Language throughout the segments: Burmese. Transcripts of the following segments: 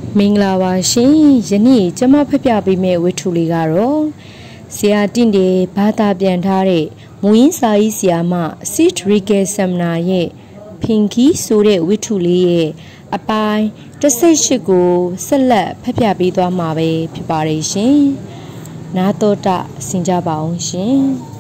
မင်္ဂလာပါရှင်ယနေ့ကျမဖပြပေးမယ့်ဝတ္ထုလေးကတော့ဆရာတင့်တယ်ဘာသာပြန်ထားတဲ့မူရင်းစာရေးဆရာမစစ်ရီကယ်ဆမ်နာရဲ့ဖင်ကီဆိုတဲ့ဝတ္ထုလေးရဲ့အပိုင်း18ကိုဆက်လက်ဖပြပေးသွားမှာပဲဖြစ်ပါတယ်ရှင်နာတော်တာဆင်ကြပါအောင်ရှင်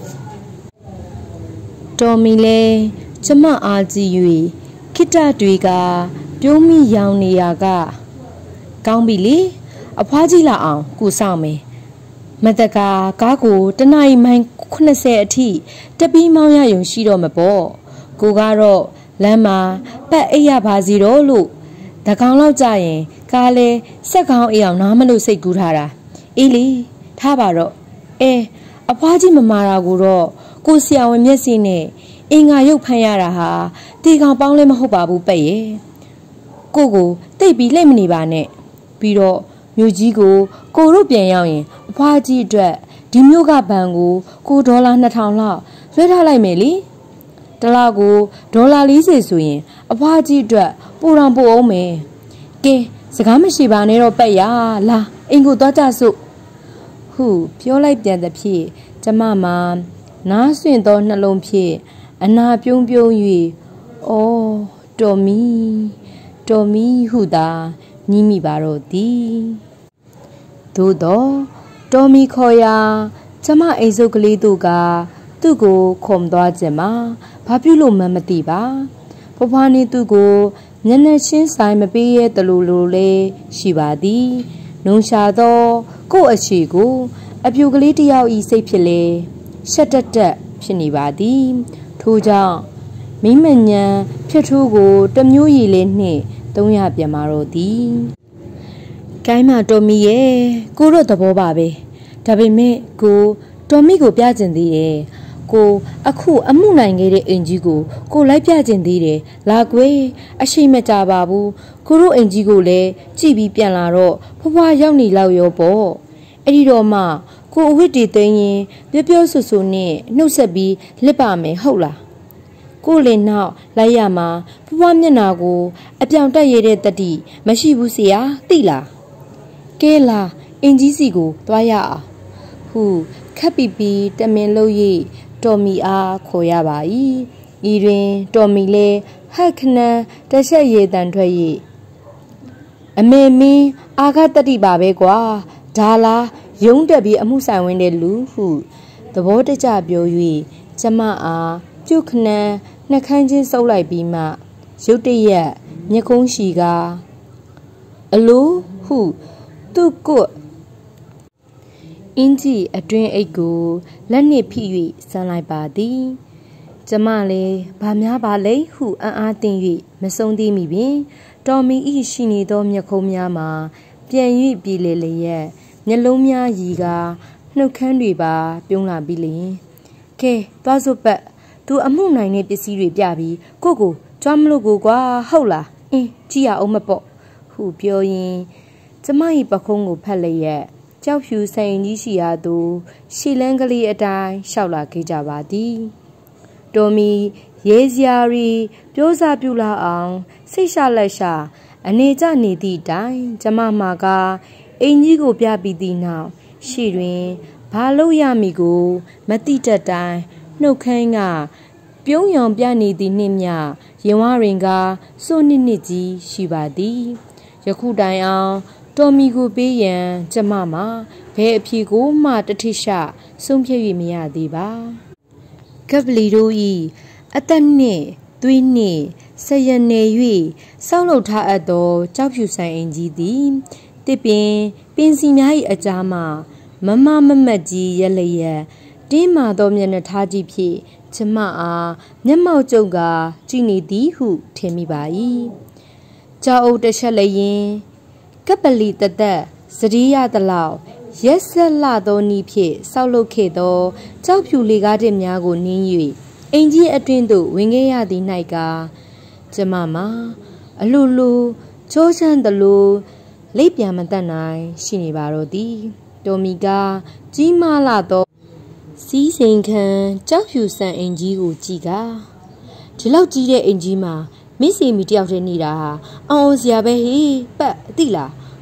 တော်မီလဲကျမအားကြည့်၍ခိတ္တတွေကပြုံးမိရောင်နေရကကောင်းပြီလေအဖွားကြီးလာအောင်ကူဆောင်မယ်မတကာကားကိုတနအီမိုင်80အထိတပီးမောင်းရယုံရှိတော့မပေါ့ကိုကတော့လမ်းမှာပတ်အိပ်ရပါစီတော့လို့တကောင်လောက်ကြရင်ကားလဲဆက်ကောင်းအိအောင်နားမလို့စိတ်ကူးထားတာအေးလေထားပါတော့အဖွားကြီးမမာတာကိုတော့ကိုဆရာဝန်မျက်စိနဲ့အင်္ဂါရုပ်ဖမ်းရတာဟာတီကောင်ပေါင်းလဲမဟုတ်ပါဘူးပဲ့ရဲ့ကိုတိတ်ပြီးလှိတ်မနေပါနဲ့ပြီးတော့မြို့ကြီးကိုတို့ပြန်ရောက်ရင်အဖွားကြီးအတွက်ဒီမြို့ကဘဏ်ကိုဒေါ်လာ2000လောက်လွှဲထားလိုက်မယ်လေတလားကိုဒေါ်လာ40ဆိုရင်အဖွားကြီးအတွက်ပိုအောင်မယ်ကဲစကားမရှိပါနဲ့တော့ပတ်ရလာအင်ကိုသွားကြစို့ဟုပြောလိုက်ပြန်သဖြင့်ကျမမှာနားဆွင့်သောနှလုံးဖြင့်အနာပြုံး၍အော်တော်မီဟုသာညည်းမိပါတော့သည်သို့တော့တော်မီခေါ်ရာကျမအိမ်စုပ်ကလေးတို့ကသူ့ကိုခုံသွားခြင်းမှာဘာပြုလို့မှမသိပါဖွားဖွားနေသူ့ကိုမျက်နှာချင်းဆိုင်မပေးရတလိုလေးရှိပါသည်နှုံရှာသောကို့အချီကိုအပြူကလေးတယောက်ဤစိတ်ဖြစ်လေရှက်တက်ဖြစ်နေပါသည်ထို့ကြောင့်မိမညံဖြစ်ထိုးကိုတမျိုးရည်လေးနှင့်300ပြန်มาတော့သည်ကိုင်းမတော်မီရဲ့ကိုတော့သဘောပါပဲဒါပေမဲ့တော်မီကိုပြကျင်သေးတယ်အခုအမှုနိုင်ခဲ့တဲ့အင်ကြီးကိုလိုက်ပြကျင်သေးတယ်လာကွယ်အရှိမကြပါဘူးကိုတို့အင်ကြီးကိုလည်းကြည့်ပြီးပြန်လာတော့ဖွားရောက်နေလောက်ရောပေါ့အဲ့ဒီတော့မှကိုအဝတ်တွေသိမ်းရင်ပြောဆူနဲ့နှုတ်ဆက်ပြီးလစ်ပါမယ်ဟုတ်လားကိုလင်နောက်လိုက်ရမှာဖွားမျက်နာကိုအပြောင်တက်ရတဲ့တတိမရှိဘူးဆရာသိလားကဲလာအင်ကြီးစီကိုသွားရအောင်ဟုခပ်ပီပီတမင်လို့၍တော်မီအားခေါ်ရပါ၏ဤတွင်တော်မီလဲဟက်ခနန်တချက်ရေတန်ထွက်၍အမေမင်းအာဃတတိပါပဲကွာဒါလားရုံးတက်ပြီးအမှုဆိုင်ဝင်တဲ့လူဟုသဘောတကျပြော၍ကျမအားပြုတ်ခနန်းနှက်ခမ်းချင်းစုပ်လိုက်ပြီးမှရုတ်တရက်မျက်ကုံးရှိကအလိုဟုသူ့ကိုအင်းကြီးအတွင်းအိတ်ကိုလက်နှင့်ဖိ၍ဆန်းလိုက်ပါသည်ကျမလည်းဘာများပါလဲဟုအားသင့်၍မဆုံးသေးမိပင်တော်မီဤရှိနေသောမျက်ခုံးများမှာပြန်၍ပြေလေလျက်မျက်လုံးများရီကနှုတ်ခမ်းတွေပါပြုံးလာပြီးလျင်ကဲသွားစို့ပတ်သူအမှုနိုင်တဲ့ပစ္စည်းတွေပြပြီးကိုကြွားမလို့ကွာဟုတ်လားကြည့်ရအောင်မပေါ့ဟုပြောရင်းကျမ၏ပခုံးကိုဖက်လျက်ကြောက်ဖြူဆိုင်ကြီးရှိရာသို့ရှီလန်းကလေးအတိုင်းလျှောက်လာခဲ့ကြပါသည်တော်မီရေးစရာရီပြောစားပြလာအောင်စိတ်ရှလက်ရှာအနေကျနေသည့်တိုင်ကျမမှာကအင်ကြီးကိုပြပြီးသည့်နောက်ရှေ့တွင်ဘာလို့ရမည်ကိုမတိတတ်တိုင်းနှုတ်ခမ်းကပြုံးရောင်ပြနေသည့်နှင့်မြရင်ဝရင်ကစိုးနှစ်ကြီးရှိပါသည်ယခုတိုင်အောင်တော်မီကိုပေးရန်ကျမမှာဘယ်အဖြေကိုမှတထိရှဆုံးဖြတ်၍မရသေးပါကပလီတို့ဤအသက်နှင့်သွေးနှင့်ဆက်ရနေ၍စောင့်လုပ်ထားအပ်သောကြောက်ဖြူဆိုင်အင်ကြီးသည်တစ်ပင်စီများ၏အကြားမှမမတ်ကြီးရလျက်တင်းမာသောမျက်နှာထားကြီးဖြင့်ကျမအားမျက်မှောက်ကျုပ်ကကြည့်နေသည်ဟုထင်မိပါ၏ကြောက်အုပ်တစ်ချက်လည်းရင်ကပလီတသက်စရိယတလောက်ရက်ဆက်လာသောနည်းဖြင့်ဆောက်လုပ်ခဲ့သောကြောက်ဖြူလေကားတစ်များကိုနင်း၍အင်ကြီးအတွင်းသို့ဝင်ခဲ့ရသည်၌ကကျမမှာအလိုချိုးချမ်းသလိုလိပ်ပြန်မတတ်နိုင်ရှိနေပါတော့သည်တော်မီကကြီးမားလာသောစီးစိန်ခံကြောက်ဖြူဆန်အင်ကြီးကိုကြည့်ကဒီလောက်ကြီးတဲ့အင်ကြီးမှာမင်းစီမီတယောက်တည်းနေတာဟာအောင်စရာပဲဟေးပတ်သိလား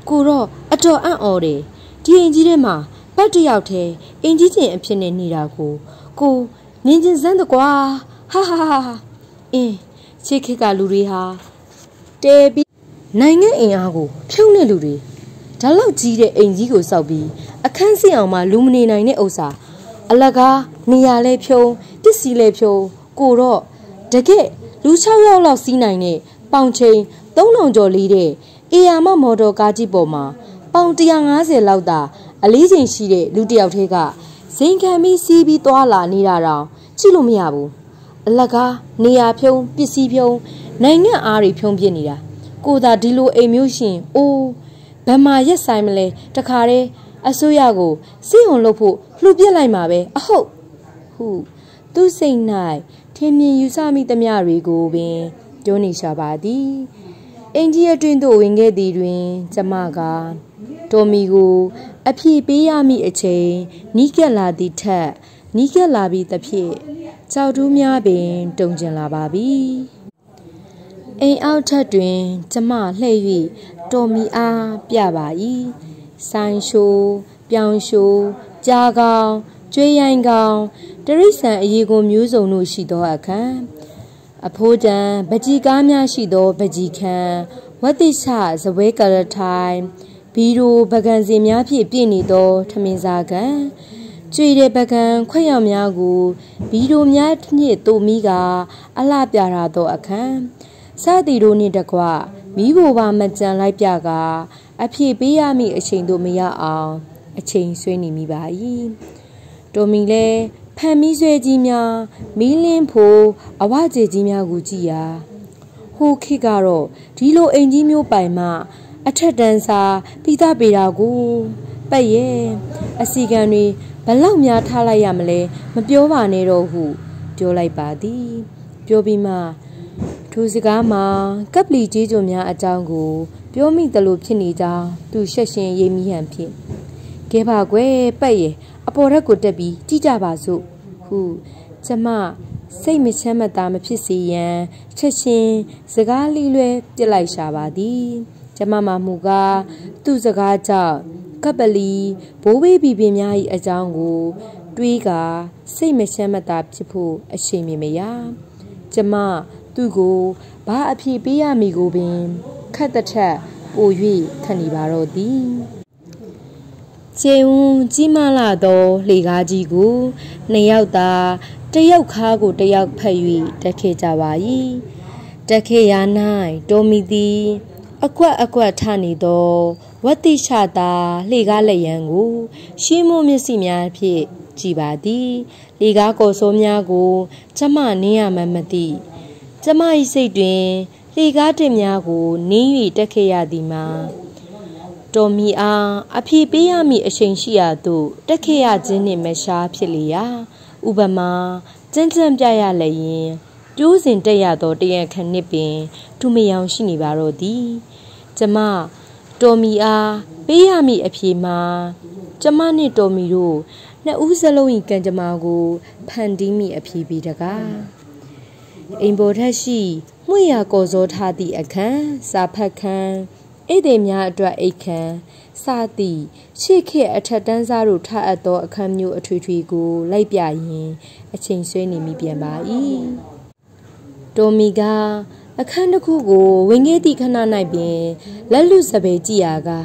ကိုတော့အတော်အံ့ဩတယ်ဒီအင်ကြီးထဲမှာပတ်တယောက်တည်းအင်ကြီးချင်းအဖြစ်နဲ့နေတာကိုနင်းချင်းစမ်းတကွာဟာအင်းချစ်ခက်ကလူတွေဟာတဲပြီးနိုင်ငံအင်အားကိုဖြုံးနေလူတွေဒါလောက်ကြီးတဲ့အင်ကြီးကိုစောက်ပြီးအခန်းစီအောင်မှလူမနေနိုင်တဲ့ဥစ္စာအလကားနေရာလဲဖြုံးပစ္စည်းလဲဖြုံးကိုတော့တကယ်လူ6ယောက်လောက်စီးနိုင်တဲ့ပေါင်ချိန်3000ကျော်လေးတဲ့အေယာမမော်တော်ကားကြီးပေါ်မှာပေါင်150လောက်သာအလေးချိန်ရှိတဲ့လူတယောက်ထဲကဇိမ်ခံပြီးစီးပြီးသွားလာနေတာတော့ကြည့်လို့မရဘူးအလကားနေရာဖြုံးပစ္စည်းဖြုံးနိုင်ငံအားတွေဖြုံးပြနေတာကိုသာဒီလိုအိမ်မျိုးရှင်အိုးဘယ်မှာရက်ဆိုင်မလဲတခါတည်းအစိုးရကိုစိတ်ဝင်လို့ဖို့လှူပြစ်လိုက်မှာပဲအဟုတ်ဟုသူ့စိတ်၌ထင်မြင်ယူဆမိသမျှတွေကိုပင်ပြောနေရှာပါသည်အင်ကြီးအတွင်းသို့ဝင်ခဲ့သည်တွင်ကျမကတော်မီကိုအဖြေပေးရမည့်အချိန်နီးကပ်လာသည့်ထက်နီးကပ်လာပြီးသဖြင့်ကြောက်တူးများပင်တုန်ကျင်လာပါပြီအိမ်အောက်ထက်တွင်ကျမလှည့်၍တော်မီအားပြပါ၏ဆိုင်ရှိုးပြောင်ရှိုးကြားကောင်းကျွေးရိုင်းကောင်းတရိษံအရေကိုမျိုးစုံတို့ရှိသောအခန်းအဖိုးတန်ပကြီးကားများရှိသောပကြီးခန်းဝတ်တိချဇပွဲကရထိုင်ဘီရိုပကံစီများဖြင့်ပြည့်နေသောထမင်းစားကန်ကျွေတဲ့ပကံခွက်ရောက်များကိုဘီရိုများနှင့်တူမိကအလှပြရသောအခန်းစသည်တို့နှင့်တကွမိဘပါမကြံလိုက်ပြကအဖြေပေးရမည့်အချိန်တို့မရအောင်အချိန်ဆွေးနေမိပါ၏တော်မီလဲဖန်မီးဆွဲကြီးများမီးလင်းဖို့အဝကျေကြီးများကိုကြည်ရာဟိုခေတ်ကတော့ဒီလိုအိမ်ကြီးမျိုးပိုင်မှအထက်တန်းစားပိသပေတာကိုပတ်ရဲ့အစီကံတွေဘလောက်များထားလိုက်ရမလဲမပြောပါနဲ့တော့ဟုပြောလိုက်ပါသည်ပြောပြီးမှထိုစကားမှာကပ်ပလီကြီးကျွများအကြောင်းကိုပြောမိသလိုဖြစ်နေကြောင်းသူရှက်ရှင်ရိပ်မိဟန်ဖြင့်ကဲပါကွယ်ပတ်ရဲ့အပေါ်ရက်ကိုတက်ပြီးကြည့်ကြပါစို့ဟုကျမစိတ်မချမ်းမသာမဖြစ်စေရန်ချက်ချင်းစကားလိလွဲပြစ်လိုက်ရှာပါသည်ကျမမမှုကသူ့စကားကြောင့်ကပ်ပလီဘိုးဘေးဘီပင်များ၏အကြောင်းကိုတွေးကစိတ်မချမ်းမသာဖြစ်ဖို့အချိန်မရကျမသူ့ကိုဘာအဖြစ်ပေးရမည်ကိုပင်ခက်တဲ့ထက်ပို၍ခံနေပါတော့သည်ကျေဝန်းကြီးမားလာသောလှေကားကြီးကိုနှစ်ယောက်သာတယောက်ခါကိုတယောက်ဖက်၍တက်ခဲ့ကြပါ၏တက်ခဲ့ရ၌တော်မီသည်အကွက်ထနေသောဝတ်တိချတာလှေကားလက်ရန်ကိုရှင်းမမျက်စိများဖြင့်ကြည်ပါသည်လှေကားကော်စိုးများကိုကျမနင်းရမှမသိကျမ၏စိတ်တွင်လှေကားတစ်များကိုနင်း၍တက်ခဲ့ရသည်မှာတော်မီအားအဖြေပေးရမည့်အချိန်ရှိရာသို့တက်ခဲ့ရခြင်းနှင့်မရှားဖြစ်လေရာဥပမာကြမ်းကြမ်းပြရလည်းရင်ကျိုးစဉ်တက်ရသောတရံခဏစ်ပင်ထူမယောင်ရှိနေပါတော့သည်ကျမတော်မီအားပေးရမည့်အဖြေမှာကျမနှင့်တော်မီတို့နှစ်ဦးစလုံး၏ကံကြမ္မာကိုဖန်တီးမိအဖြေပေးတကားအိမ်ပေါ်ထက်ရှိမှွေရကော်စောထားသည့်အခန်းစာဖတ်ခန်းဧည့်သည်များအတွက်အိတ်ခန်းစသည့်ရှေ့ခေတ်အထက်တန်းစားတို့ထားအပ်သောအခန်းမျိုးအထွေထွေကိုလိုက်ပြရင်အချိန်ဆွဲနေမိပြန်ပါ၏တော်မီကအခန်းတစ်ခုကိုဝင်ခဲ့သည့်ခဏ၌ပင်လက်လွတ်စပယ်ကြည့်ရက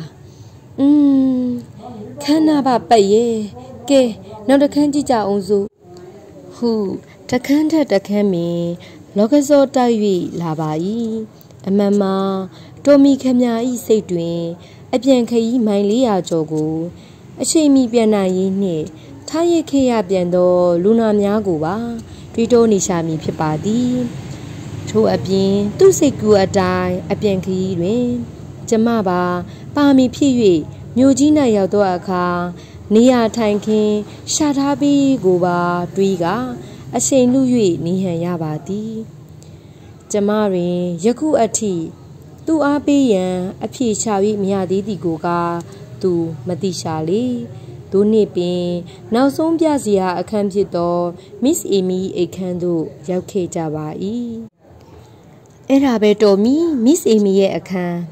ခန်းနာပါပတ်ရဲ့ကဲနောက်တစ်ခန်းကြည့်ကြအောင်စို့ဟုတစ်ခန်းထက်တစ်ခန်းပင်လောကစောတိုက်၍လာပါ၏အမှန်မှာတော်မီခမညာ၏စိတ်တွင်အပြန်ခရီးမိုင်400ကျော်ကိုအချိန်မီပြန်နိုင်ရင်းနှင့်ထားရခဲ့ရပြန်သောလူနာများကိုပါတွေးတောနေရှာမည်ဖြစ်ပါသည်ထို့အပြင်သူ့စိတ်ကူးအတိုင်းအပြန်ခရီးတွင်ကျမပါမီဖြစ်၍မြို့ကြီး၌ရောက်သောအခါနေရာထိုင်ခင်းရှာထားပြီးကိုပါတွေးကအချိန်လူ၍နေဟန်ရပါသည်ကျမတွင်ယခုအထိသူအားပေးရန်အဖြေချ၍မရသေးသည်ကိုကသူမသိရှာလေသူနှင့်ပင်နောက်ဆုံးပြစရာအခန်းဖြစ်သော Miss Amy အိတ်ခန်းသို့ရောက်ခဲ့ကြပါ၏အဲ့ဒါပဲတော်မီ Miss Amy ရဲ့အခန်း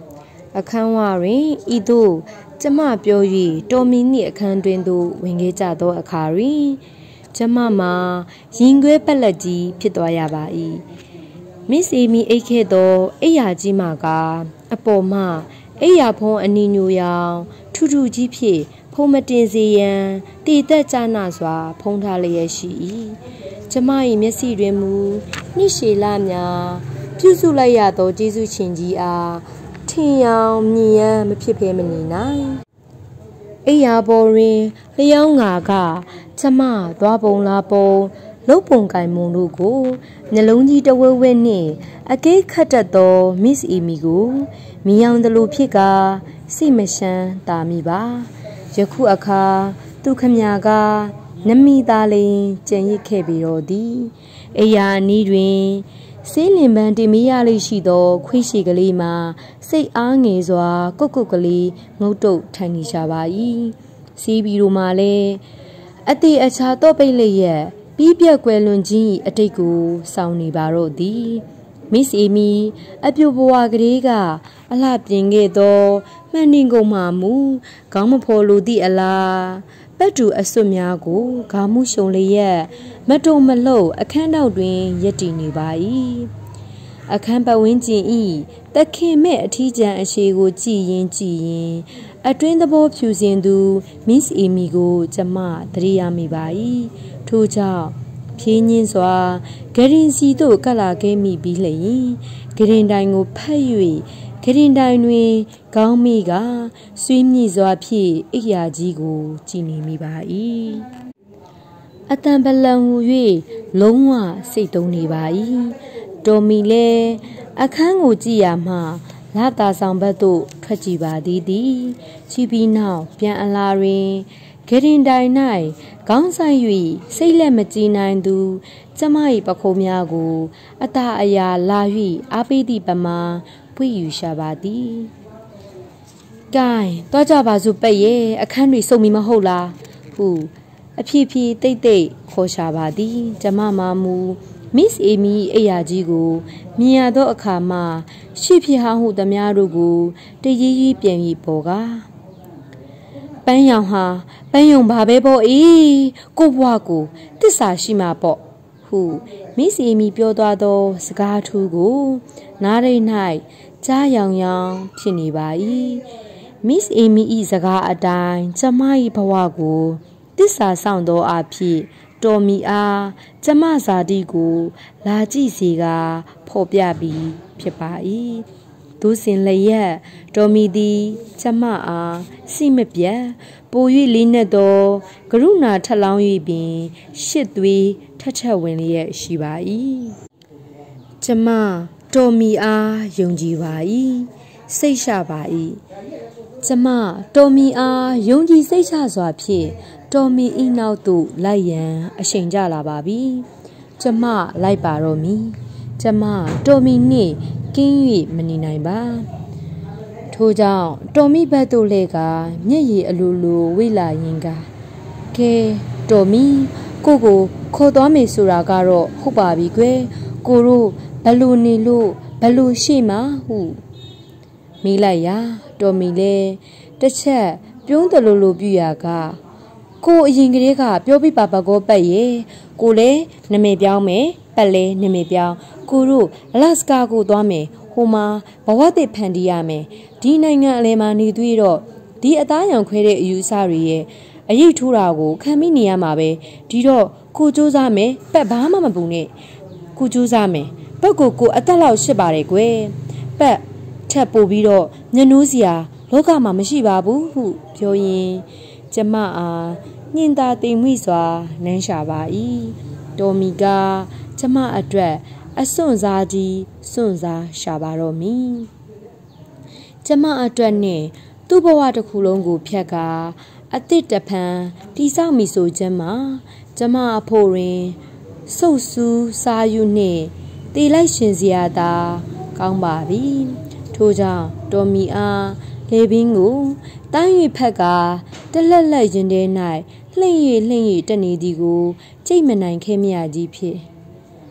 အခန်းဝတွင်ဤသို့ကျမပြော၍တော်မီနှင့်အခန်းတွင်သို့ဝင်ခဲ့ကြသောအခါတွင်ကျမမှာရင်ခွဲပက်လက်ကြီးဖြစ်သွားရပါ၏မစ္စအေမီအိတ်ခဲ့သောအိယာကြီးမှကအပေါ်မှအိယာဖုံးအနီညိုရောင်ထူထူကြီးဖြင့်ဖုံးမတင်စေရန်တည်သက်ကြနာစွာဖုံးထားလျက်ရှိ၏ကျမ၏မျက်စိတွင်မူနှိရှည်လာများပြုစုလိုက်ရသောကျေးဇူးရှင်ကြီးအားထင်ရောင်မြင်ရန်မဖြစ်ဖဲမနေနိုင်အိယာပေါ်တွင်လျောင်းငါကကျမသွားပုံလာပုံလုတ်ပုံကင်မုံတို့ကိုနှလုံးကြီးတဝဲဝဲနှင့်အကဲခတ်တတ်သောမစ္စအီမီကိုမြင်အောင်သလိုဖြစ်ကစိတ်မရှမ်းတာမိပါယခုအခါသူခမညာကနမီသားလင်ကြံရစ်ခဲ့ပြီးတော့သည်အိယာနီးတွင်ဆေးလင်ပန်းတင်မရလေးရှိသောခွေးရှိကလေးမှာစိတ်အားငယ်စွာကုတ်ကုတ်ကလေးငုတ်တုတ်ထိုင်နေကြပါ၏စီးပြီးတော့မှလည်းအတေအခြာတော့ပိတ်လျက်ပြီးပြက်ကွယ်လွန်ခြင်းအတိတ်ကိုစောင့်နေပါတော့သည်မစ္စအေမီအပြိုဘဝကလေးကအလှပြင်ခဲ့သောမှန်တင်ကုန်မှမူခေါင်းမဖော်လိုသည့်အလားပတ်တူအစွတ်များကိုဂါမှုရှုံလျက်မတုံမလှုပ်အခန်းနောက်တွင်ရပ်တည်နေပါ၏အခန်းပတ်ဝန်းကျင်ဤတခင်မဲ့အထီးကျန်အရှိကိုကြည်ရင်အတွင်းသဘောဖြူစင်သူမစ္စအေမီကိုကျမသတိရမိပါ၏ထို့ကြောင့်ဖြင်းညင်းစွာဂရင်စီသို့ကပ်လာခဲ့မိပြီးလျင်ဂရင်တိုင်ကိုဖတ်၍ဂရင်တိုင်တွင်ခေါင်းမိကဆွေးမြည်စွာဖြင့်အိယာကြီးကိုကြည်နေမိပါ၏အတန်ပလံဟူ၍လုံးဝစိတ်တုံးနေပါ၏တော်မီလဲအခန်းကိုကြည့်ရမှလာတာဆောင်ဘက်သို့ထွက်ကြည့်ပါသည်ချီပြီးနောက်ပြန်အလာတွင်ဂရင်တိုင်၌ခေါင်းဆိုင်၍စိတ်လက်မကြည်နိုင်သူကျမ၏ပခုံးများကိုအတာအယာလာ၍အားပေးသည့်ပမာပွေယူရှာပါသည်။ကဲသွားကြပါစို့ပက်ရဲ့အခန်းတွေစုံမီမဟုတ်လားဟုအဖြည်းဖြည်းတိတ်တိတ်ခေါ်ရှာပါသည်ကျမမမူမစ္စအေမီအိယာကြီးကိုမြင်ရသောအခါမှရှေ့ဖြစ်ဟောင်းဟုသမျှတို့ကိုတရီးရီးပြန်ပြီးပေါ်ကပန်းရောင်ဟာပန်းယုံဘာပဲပေါ့အေးကိုဘွားကိုတစ္ဆာရှိမှာပေါ့ဟုမစ္စအေမီပြောသွားသောစကားထူးကိုနားရိပ်၌ကြားရောင်ရောင်ဖြစ်နေပါ၏မစ္စအေမီ၏စကားအတိုင်းကျမ၏ဘဝကိုတစ္ဆာဆောင်သောအဖြစ်တော်မီအားကျမဇာတိကိုလာကြည့်စေကဖော်ပြပြီးဖြစ်ပါ၏ဒုစင်လျက်တော်မီသည်ကျမအားစိမပြတ်ပို၍လေးနက်သောကရုဏာထက်လောင်း၍ပင်ရှစ်သွေးထက်ထက်ဝင်လျက်ရှိပါ၏ကျမတော်မီအားယုံကြည်ပါ၏စိတ်ရှပါ၏ကျမတော်မီအားယုံကြည်စိတ်ချစွာဖြင့်တော်မီဤနောက်သို့လိုက်ရန်အချိန်ကြလာပါပြီကျမလိုက်ပါတော့မီကျမတော်မီနှင့်ကင်း၍မနေနိုင်ပါထို့ကြောင့်တော်မီဘက်သို့လဲကမျက်ရည်အလိုလိုဝိလာရင်ကကဲတော်မီကိုခေါ်သွားမယ်ဆိုတာကတော့ဟုတ်ပါပြီကွယ်ကိုတို့ဘလူနေလို့ဘလူရှိမှဟုမေးလိုက်ရာတော်မီလဲတစ်ချက်ပြုံးတယ်လို့ပြရကကိုအရင်ကလေးကပြောပြပါကောပတ်ရဲ့ကိုလည်းနမေပြောင်းမယ်ပတ်လဲနမေပြောင်းကိုတို့အလတ်စကာကိုသွားမယ်ဟိုမှာဘဝသစ်ဖန်တီးရမယ်ဒီနိုင်ငံအလဲမှာနေသွေးတော့ဒီအသားရောင်ခွဲတဲ့အယူအဆတွေရဲ့အရေးထိုးတာကိုခံမိနေရမှာပဲဒီတော့ကိုစူးစမ်းမယ်ပတ်ဘာမှမပူနဲ့ကိုစူးစမ်းမယ်ပတ်ကိုအသက်လောက်ရှိပါတယ်ကွယ်ပတ်ထပ်ပို့ပြီးတော့ညနိုးစရာလောကမှာမရှိပါဘူးဟုပြောရင်ကျမအားညင်သာတိမ်မွေ့စွာနမ်းရှာပါ၏တော်မီကကျမအတွက်အစွန့်စားကြီးစွန့်စားရှာပါတော့မည်ကျမအတွက်နှင့်သူ့ဘဝတစ်ခုလုံးကိုဖြတ်ကာအသစ်တဖန်တိဆောက်မိဆိုခြင်းမှာကျမအဖို့တွင်စုပ်စူးစားယူနှင့်တေလိုက်ရှင်စရာသာကောင်းပါပြီထို့ကြောင့်တော်မီအားလေပင်ကိုတန်း၍ဖက်ကတလက်လက်ရင်ထဲ၌လှင့်၍တက်နေသည်ကိုကြိတ်မနိုင်ခဲမြကြီးဖြစ်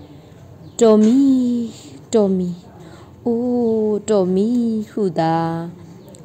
တော်မီအိုးတော်မီဟုသာ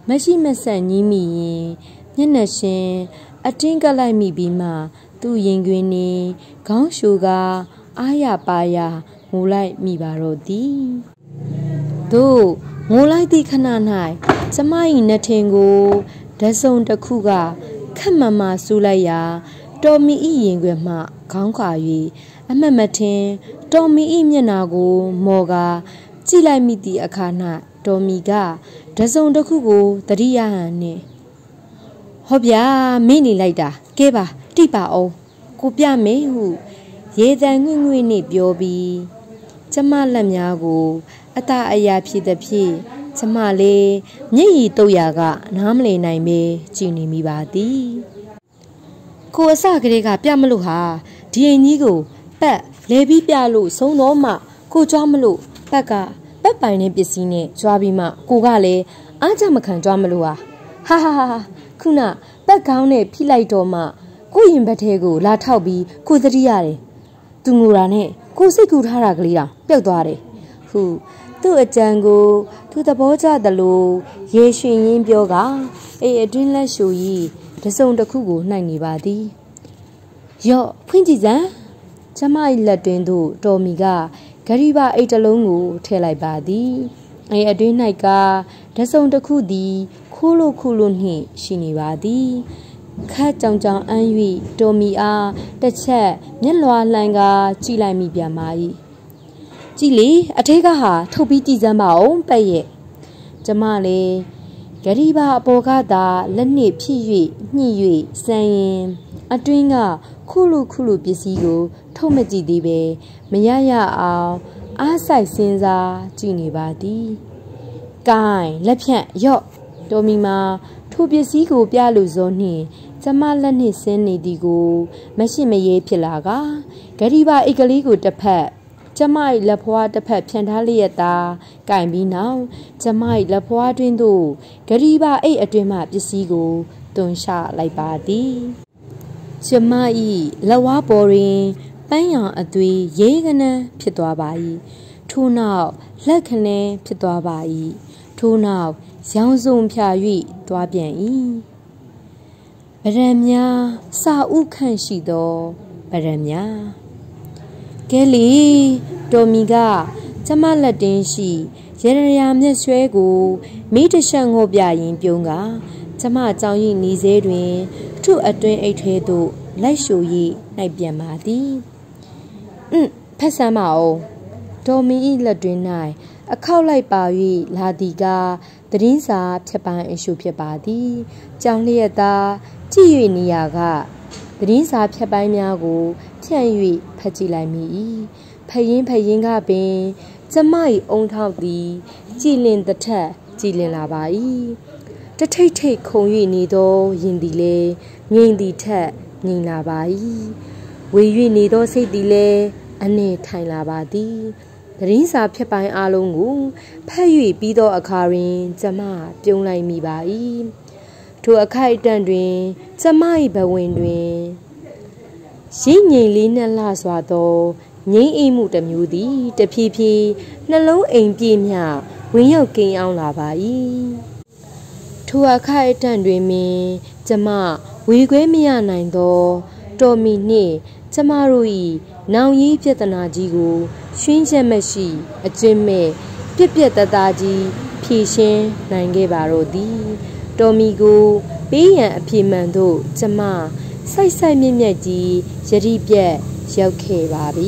မရှိမဆန်ညီးမိရင်မျက်နှာရှင်အတင်းကလိုက်မိပြီးမှသူ့ရင်ခွင်နေခေါင်းရှူကအားရပါရငိုလိုက်မိပါတော့သည်တို့ငိုလိုက်သည့်ခဏ၌ကျမ၏နှထင်ကိုဓစုံတစ်ခုကခက်မမဆူလိုက်ရာတော်မီ၏ရင်ခွင်မှခေါင်းခါ၍အမှတ်မထင်တော်မီ၏မျက်နှာကိုမော်ကကြည့်လိုက်မိသည့်အခါ၌တော်မီကဓစုံတစ်ခုကိုတတိယဟန်နှင့်ဟောဗျာမေ့နေလိုက်တာကဲပါတိပါအောင်ကိုပြမေဟုရေတံငွေ့ငွေ့နှင့်ပြောပြီးကျမလက်များကိုအတအရာဖြစ်သည်ဖြင့်ကျမလေးမျက်ရည်တုပ်ရာကနားမလည်နိုင်ပဲကြည်နေမိပါသည်ကိုအစကလေးကပြမလို့ဟာဒီအိမ်ကြီးကိုပတ်လဲပြီးပြလို့ဆုံးတော့မှကိုကြွားမလို့ပတ်ကပတ်ပိုင်တဲ့ပစ္စည်းနဲ့ကြွားပြီးမှကိုကလည်းအားကြမခံကြွားမလို့ဟာဟာခုနပတ်ကောင်းနဲ့ဖိလိုက်တော့မှကိုရင်ဘက်ထဲကိုလာထောက်ပြီးကိုသတိရတယ်သူငိုတာနဲ့ကိုစိတ်ကူထားတာကလေးတောင်ပျောက်သွားတယ်ဟုသူ့အကြံကိုသူသဘောကျသလိုရေရှင်ရင်းပြောကအေးအတွင်းလက်ရှူကြီးတစုံတစ်ခုကိုနှိုက်နေပါသည်ရော့ဖွင့်ကြည့်စမ်းကျမ၏လက်တွင်သို့တော်မီကဂရိဘအိတ်တလုံးကိုထည့်လိုက်ပါသည်အေးအတွင်း၌ကတစုံတစ်ခုသည်ခိုးလို့ခုလို့နှင့်ရှိနေပါသည်ခတ်ကြောင်ကြောင်အမ်း၍တော်မီအားတစ်ချက်မျက်လွှာလှန်ကကြည့်လိုက်မိပြန်ပါ၏ကြည်လေအထက်ကဟာထုတ်ပြီးကြည်စမ်းပါအောင်ပဲ့ရဲ့ကျမလည်းဂရိဘအပေါ်ကသာလက်နှင့်ဖြစ်၍ညှိ၍စမ်းရင်အတွင်းကခုလူပစ္စည်းကိုထုတ်မကြည့်သေးပဲမရရအောင်အားဆိုင်စင်းစားကြည့်နေပါသည်။ကိုင်းလက်ဖြန့်ရော့တော်မီမှာထိုပစ္စည်းကိုပြလို့ဇောနှင့်ကျမလက်နှင့်ဆင်းနေသည်ကိုမရှိမရေဖြစ်လာကဂရိဘအိတ်ကလေးကိုတစ်ဖက်ကျမ၏လက်ဖွားတစ်ဖက်ဖြန့်ထားလျက်သာကင်ပြီးနောက်ကျမ၏လက်ဖွားတွင်သို့ဂရိဘအိတ်အတွင်မှပစ္စည်းကိုတွန်းချလိုက်ပါသည်ကျမ၏လက်ဝါးပေါ်တွင်ပန်းရောင်အသွေးရေးကနန်းဖြစ်သွားပါ၏ထို့နောက်လက်ခနဲဖြစ်သွားပါ၏ထို့နောက်ရောင်စုံဖြာ၍သွားပြန်၏ဗရံများစာဥခန့်ရှိသောဗရံများကဲလီတော်မီကကျမလက်တင်းရှိရရရာမျက်ဆွဲကိုမိတရှက်ငို့ပြရင်ပြုံးကကျမကြောင်ရင်နီစဲတွင်ထုအတွင်းအိတ်ထဲသို့လိုက်ရှူ၍နိုင်ပြန်ပါသည်ဖက်ဆမ်းမအောင်တော်မီ၏လက်တွင်၌အခောက်လိုက်ပါ၍လာသည်ကသတင်းစာဖြတ်ပိုင်းအရှုဖြစ်ပါသည်ကြောင်လျက်သာကြည့်၍နေရာကသတင်းစာဖြတ်ပိုင်းများကိုဖြန့်၍ဖတ်ကြည့်လိုက်မိ၏ဖယင်းကပင်ကျမ၏အုံထောက်သည်ကြည်လင်တစ်ထက်ကြည်လင်လာပါ၏တထိတ်ခုန်၍နေသောရင်သည်လည်းငြိမ်သည်ထက်ငြိမ်လာပါ၏ဝေ၍နေသောစိတ်သည်လည်းအနေထိုင်လာပါသည်သတင်းစာဖြတ်ပိုင်းအားလုံးကိုဖတ်၍ပြီးသောအခါတွင်ကျမပြုံးလိုက်မိပါ၏ထိုအခိုက်အတန့်တွင်ကျမ၏ဘဝင်တွင်ရင်းငြိမ်လေးနှံ့လှစွာသောငြိမ်းအေးမှုတစ်မျိုးသည်တဖြည်းဖြည်းနှလုံးအိမ်ပြည့်မြဝင်ရောက်ကိန်းအောင်လာပါ၏ထိုအခိုက်အတန့်တွင်ပင်ကျမဝေခွဲမရနိုင်သောတော်မီနှင့်ကျမတို့၏နောင်ရေးပြဿနာကြီးကိုရှင်းချက်မရှိအကျဉ်းမဲ့ပြက်သားကြီးဖြေရှင်းနိုင်ခဲ့ပါတော့သည်တော်မီကိုပေးရန်အပြေမှန်သို့ကျမစိုက်မြက်ကြီးယတိပြက်ရောက်ခဲ့ပါပြီ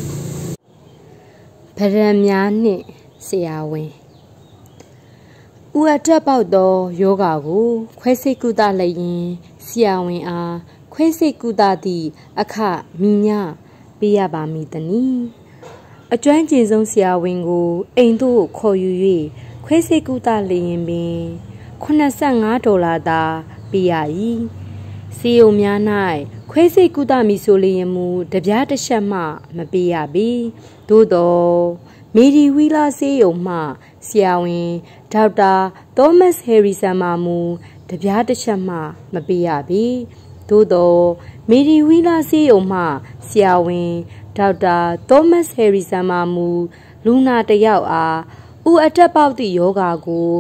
ဗရံများနှင့်ဆရာဝန်ဦးအတက်ပေါက်သောယောဂါကိုခွဲစိတ်ကုသလျင်ဆရာဝန်အားခွဲစိတ်ကုသသည့်အခမိညပေးရပါမည်တနည်းအကျွမ်းကျင်ဆုံးဆရာဝန်ကိုအိမ်သို့ခေါ်ယူ၍ခွဲစိတ်ကုသလျင်ပင်$85သာပေးရ၏စီယုံများ၌ခွဲစိတ်ကုသမည်ဆိုလျင်မူတပြားတစ်ချက်မှမပေးရပေသို့သောမေဒီဝီလာစီယုံမှဆရာဝန်ဒေါက်တာသောမတ်ဟယ်ရီဆန်မှမူတပြားတစ်ချက်မှမပေးရပေသို့သောမေဒီဝီလာစီယုံမှဆရာဝန်ဒေါက်တာသောမတ်ဟယ်ရီဆန်မှမူလူနာတစ်ယောက်အားဦးအတက်ပေါက်သည့်ယောဂါကိုခွ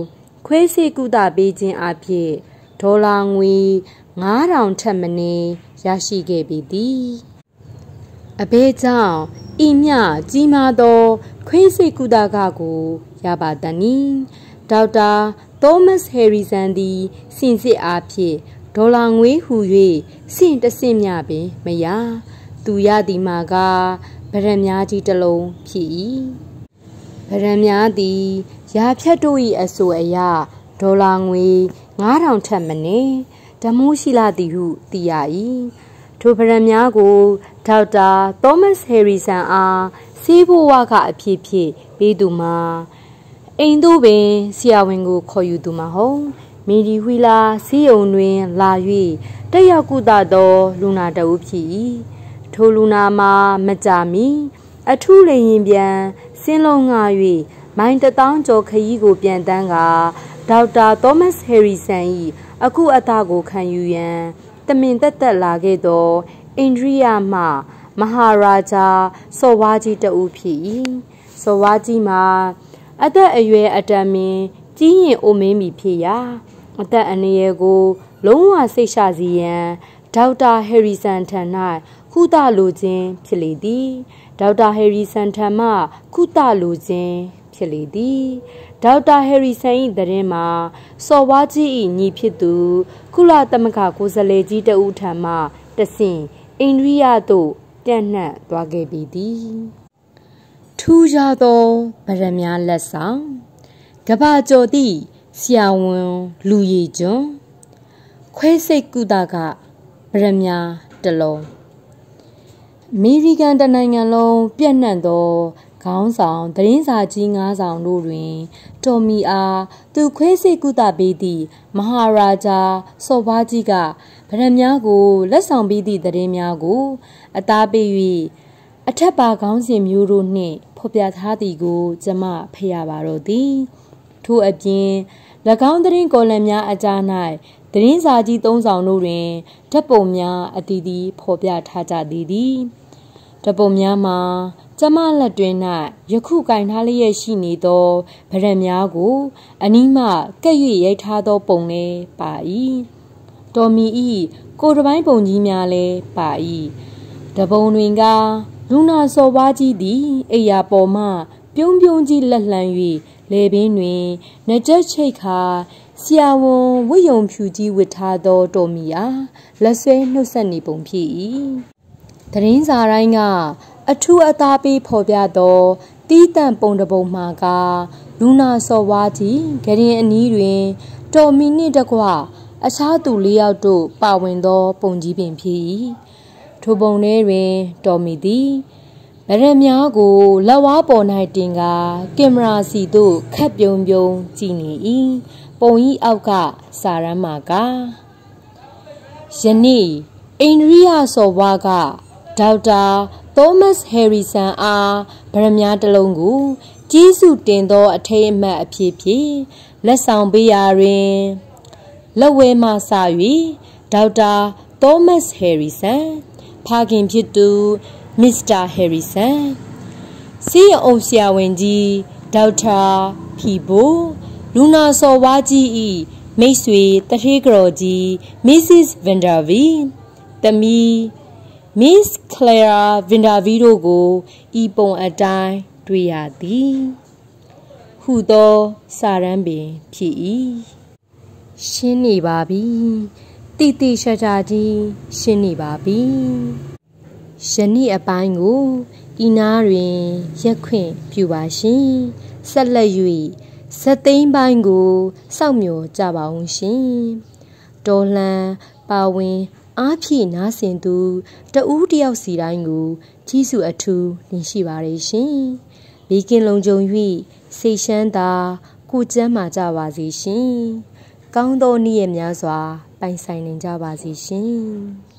ခွဲစိတ်ကုသပေးခြင်းအဖြစ်ဒေါ်လာငွေ9000ထက်မနည်းရရှိခဲ့ပေသည်အဘဲကြောင့်ဤမြကြီးမားသောခွဲစိတ်ကုသခကိုရပါတနည်းဒေါက်တာသောမတ်ဟယ်ရီဆန်သည်စင်စစ်အားဖြင့်ဒေါ်လာငွေဟူ၍စင့်တဆင့်မြပင်မရသူရသည်မှာကဗရံများကြီးတစ်လုံးဖြစ်၏ဗရံများသည်ရာဖြတ်တို့၏အဆိုအရဒေါ်လာငွေ9000ထက်မနည်းဓမိုးရှိလာသည်ဟုသိရ၏ထိုဗရံများကိုဒေါက်တာသောမတ်ဟယ်ရီဆန်အားဆေးဘိုးဝါကအဖြစ်ဖြစ်ပေးသူမှာအိမ်သို့ပင်ဆရာဝန်ကိုခေါ်ယူသူမှာဟုတ်မီဒီဝီလာစီယုံတွင်လာ၍တက်ရောက်ကုသသောလူနာတဦးဖြစ်၏ထိုလူနာမှာမကြာမီအထူးလေရင်ပြန်စင်းလုံးငှား၍မိုင်1000ကျော်ခရီးကိုပြန်တန်းကဒေါက်တာသောမတ်ဟယ်ရီဆန်၏အခုအသားကိုခံယူရန်တမင်သက်လာခဲ့သောအိန္ဒြိယမှမဟာရာဂျာစော်ဝါကြီးတဦးဖြစ်၏စော်ဝါကြီးမှာအသက်အရွယ်အတမင်ကြီးရင်အိုမင်းမီဖြစ်ရာအသက်အန္တရာယ်ကိုလုံးဝစိတ်ရှစေရန်ဒေါက်တာဟယ်ရီဆန်ထံ၌ကုသလိုခြင်းဖြစ်လေသည်ဒေါက်တာဟယ်ရီဆန်ထံမှကုသလိုခြင်းဖြစ်လေသည်ဒေါက်တာဟယ်ရီဆန်၏သတင်းမှာစော်ဝါကြီး၏ညီဖြစ်သူကုလသမဂ္ဂကိုယ်စားလှယ်ကြီးတဦးထံမှတဆင့်အိန္ဒြိယသို့ပြန့်နှံ့သွားခဲ့ပြီသည်ထူးခြားသောဗရံများလက်ဆောင်ကမ္ဘာကျော်သည့်ဆရာဝန်လူရည်ကျွန်းခွဲစိတ်ကုသကဗရံများတစ်လုံးအမေရိကန်တနိုင်ငံလုံးပြန့်နှံ့သောခေါင်းဆောင်သတင်းစာကြီး9ဆောင်တို့တွင်တော်မီအားသူခွဲစိတ်ကုသပေးသည့်မဟာရာဂျာစော်ဘွားကြီးကဗရံများကိုလက်ဆောင်ပေးသည့်သတင်းများကိုအသားပေး၍အထက်ပါခေါင်းစဉ်မျိုးတို့နှင့်ဖော်ပြထားသည်ကိုကျမဖတ်ရပါတော့သည်ထို့အပြင်၎င်းသတင်းကော်လမ်များအကြား၌သတင်းစာကြီး3ဆောင်တို့တွင်ဓာတ်ပုံများအသီးသီးဖော်ပြထားကြသည်ဓာတ်ပုံများမှာကျမလက်တွင်၌ယခုကင်ထားလျက်ရှိနေသောဗရံများကိုအနီးမှကပ်၍ရိုက်ထားသောပုံလည်းပါ၏တော်မီ၏ကိုယ်တစ်ပိုင်းပုံကြီးများလည်းပါ၏ဓာတ်ပုံတွင်ကလူနာစော်ဘွားကြီးသည်အိယာပေါ်မှပြုံးပြုံးကြီးလက်လှမ်း၍လေပင်တွင်နှကြက်ချိတ်ခါဆရာဝန်ဝတ်ယုံဖြူကြီးဝတ်ထားသောတော်မီအားလက်ဆွဲနှုတ်ဆက်နေပုံဖြစ်၏သတင်းစာတိုင်းကအထူးအသားပေးဖော်ပြသောတီးတန့်ပုံတစ်ပုံမှာကလူနာစော်ဘွားကြီးဂရင်အနီးတွင်တော်မီနှင့်တကွအခြားသူ4ယောက်တို့ပါဝင်သောပုံကြီးပင်ဖြစ်၏ထိုပုံထဲတွင်တော်မီသည်ဗရံများကိုလက်ဝါးပေါ်၌တင်ကကင်မရာစီသို့ခတ်ပြုံးပြုံးကြည့်နေ၏ပုံ၏အောက်ကစာရမ်းမှာကယနေ့အိန္ဒြိယစော်ဘွားကဒေါက်တာသောမတ်ဟယ်ရီဆန်အားဗရံများတစ်လုံးကိုကြီးစုတင်သောအထိမ်းအမှတ်အဖြစ်ဖြင့်လက်ဆောင်ပေးရာတွင်လက်ဝဲမှစ၍ဒေါက်တာသောမတ်ဟယ်ရီဆန်ဖခင်ဖြစ်သူမစ္စတာဟယ်ရီဆန်စီအုံဆရာဝန်ကြီးဒေါက်တာဖီဘိုလူနာစော်ဘွားကြီး၏မိတ်ဆွေတထေးကတော်ကြီးမစ္စစ်ဗင်ဒါဗီသမီးမစ္စကလဲရာဗင်ဒါဗီတို့ကိုဤပုံအတိုင်းတွေ့ရသည်ဟုသောစာရန်ပင်ဖြစ်၏ရှင်းနေပါပြီတိတိရှာရှာကြီးရှင်းနေပါပြီယနေ့အပိုင်းကိုဤနာတွင်ရက်ခွင့်ပြုပါရှင်ဆက်လက်၍ဇက်သိန်းပိုင်းကိုစောင့်မျှော်ကြပါအောင်ရှင်တော်လှန်ပါဝင်အားဖြည့်နားဆင်သူတဦးတယောက်စီတိုင်းကိုကြီးစုအထူးတင်ရှိပါရရှင်ဘေးကင်းလုံခြုံ၍စိတ်ချမ်းသာကိုယ်ကျန်းမာကြပါစေရှင်ကောင်းသောနေ့ရက်များစွာပိုင်ဆိုင်နိုင်ကြပါစေရှင်